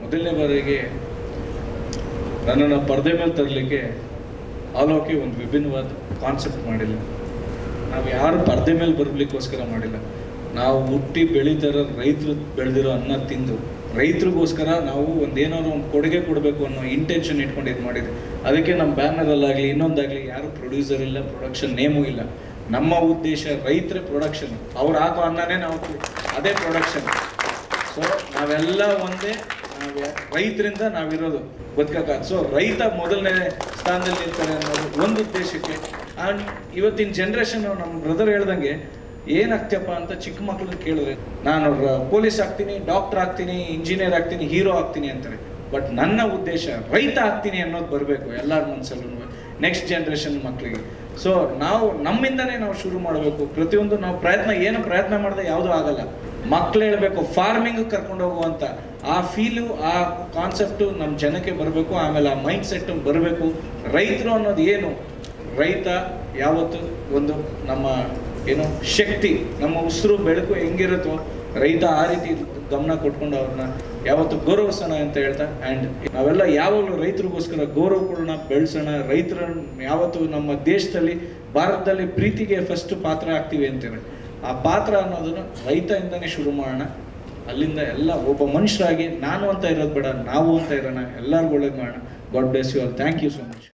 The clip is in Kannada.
ಮೊದಲನೇ ಬಾರಿಗೆ ನನ್ನನ್ನು ಪರದೆ ಮೇಲೆ ತರಲಿಕ್ಕೆ ಆಲೋಕೆ ಒಂದು ವಿಭಿನ್ನವಾದ ಕಾನ್ಸೆಪ್ಟ್ ಮಾಡಿಲ್ಲ. ನಾವು ಯಾರು ಪರದೆ ಮೇಲೆ ಬರಲಿಕ್ಕೋಸ್ಕರ ಮಾಡಿಲ್ಲ. ನಾವು ಹುಟ್ಟಿ ಬೆಳೀತಾರ ರೈತರು ಬೆಳೆದಿರೋ ಅನ್ನ ತಿಂದು ರೈತರಿಗೋಸ್ಕರ ನಾವು ಒಂದೇನಾದ್ರು ಒಂದು ಕೊಡುಗೆ ಕೊಡಬೇಕು ಅನ್ನೋ ಇಂಟೆನ್ಷನ್ ಇಟ್ಕೊಂಡು ಇದು ಮಾಡಿದ್ವಿ. ಅದಕ್ಕೆ ನಮ್ಮ ಬ್ಯಾನರಲ್ಲಾಗಲಿ ಇನ್ನೊಂದಾಗಲಿ ಯಾರು ಪ್ರೊಡ್ಯೂಸರ್ ಇಲ್ಲ, ಪ್ರೊಡಕ್ಷನ್ ನೇಮೂ ಇಲ್ಲ. ನಮ್ಮ ಉದ್ದೇಶ ರೈತರ ಪ್ರೊಡಕ್ಷನ್, ಅವ್ರು ಹಾಕೋ ಅನ್ನನೇ ನಾವು ಅದೇ ಪ್ರೊಡಕ್ಷನ್. ಸೊ ನಾವೆಲ್ಲ ಒಂದೇ, ನಾವು ರೈತರಿಂದ ನಾವಿರೋದು ಬದುಕಕ್ಕಾಗ. ಸೊ ರೈತ ಮೊದಲನೇ ಸ್ಥಾನದಲ್ಲಿ ಇರ್ತಾರೆ ಅನ್ನೋದು ಒಂದು ಉದ್ದೇಶಕ್ಕೆ. ಆ್ಯಂಡ್ ಇವತ್ತಿನ ಜನ್ರೇಷನ್ ನಮ್ಮ ಬ್ರದರ್ ಹೇಳ್ದಂಗೆ ಏನಾಗ್ತಿಯಪ್ಪ ಅಂತ ಚಿಕ್ಕ ಮಕ್ಕಳನ್ನ ಕೇಳಿದ್ರೆ ನಾನು ಪೊಲೀಸ್ ಆಗ್ತೀನಿ, ಡಾಕ್ಟರ್ ಆಗ್ತೀನಿ, ಇಂಜಿನಿಯರ್ ಆಗ್ತೀನಿ, ಹೀರೋ ಆಗ್ತೀನಿ ಅಂತಾರೆ. ಬಟ್ ನನ್ನ ಉದ್ದೇಶ ರೈತ ಆಗ್ತೀನಿ ಅನ್ನೋದು ಬರಬೇಕು ಎಲ್ಲರ ಮನಸ್ಸಲ್ಲೂ, ನೆಕ್ಸ್ಟ್ ಜನ್ರೇಷನ್ ಮಕ್ಕಳಿಗೆ. ಸೊ ನಾವು ನಮ್ಮಿಂದನೇ ನಾವು ಶುರು ಮಾಡಬೇಕು. ಪ್ರತಿಯೊಂದು ನಾವು ಪ್ರಯತ್ನ ಮಾಡಿದ್ರೆ ಯಾವುದೂ ಆಗಲ್ಲ. ಮಕ್ಳು ಹೇಳಬೇಕು ಫಾರ್ಮಿಂಗ್ ಕರ್ಕೊಂಡು ಹೋಗುವಂತ ಆ ಫೀಲು, ಆ ಕಾನ್ಸೆಪ್ಟು ನಮ್ಮ ಜನಕ್ಕೆ ಬರಬೇಕು. ಆಮೇಲೆ ಆ ಮೈಂಡ್ ಸೆಟ್ ಬರಬೇಕು. ರೈತರು ಅನ್ನೋದು ಏನು, ರೈತ ಯಾವತ್ತು ಒಂದು ನಮ್ಮ ಏನು ಶಕ್ತಿ, ನಮ್ಮ ಉಸಿರು ಬೆಳಕು ಹೆಂಗಿರುತ್ತೋ ರೈತ ಆ ರೀತಿ ಗಮನ ಕೊಟ್ಕೊಂಡು ಅವ್ರನ್ನ ಯಾವತ್ತು ಗೌರವಿಸೋಣ ಅಂತ ಹೇಳ್ತಾ. ಆ್ಯಂಡ್ ನಾವೆಲ್ಲ ಯಾವಾಗಲೂ ರೈತರಿಗೋಸ್ಕರ ಗೌರವ ಕೊಡೋಣ, ಬೆಳೆಸೋಣ. ರೈತರನ್ನು ಯಾವತ್ತು ನಮ್ಮ ದೇಶದಲ್ಲಿ, ಭಾರತದಲ್ಲಿ ಪ್ರೀತಿಗೆ ಫಸ್ಟ್ ಪಾತ್ರ ಆಗ್ತೀವಿ ಅಂತೇಳಿ, ಆ ಪಾತ್ರ ಅನ್ನೋದನ್ನು ರೈತದಿಂದನೇ ಶುರು ಮಾಡೋಣ. ಅಲ್ಲಿಂದ ಎಲ್ಲ ಒಬ್ಬ ಮನುಷ್ಯರಾಗಿ ನಾನು ಅಂತ ಇರೋದು ಬೇಡ, ನಾವು ಅಂತ ಇರೋಣ. ಎಲ್ಲರಿಗೂ ಒಳ್ಳೇದು ಮಾಡೋಣ. God bless you all. Thank you so much.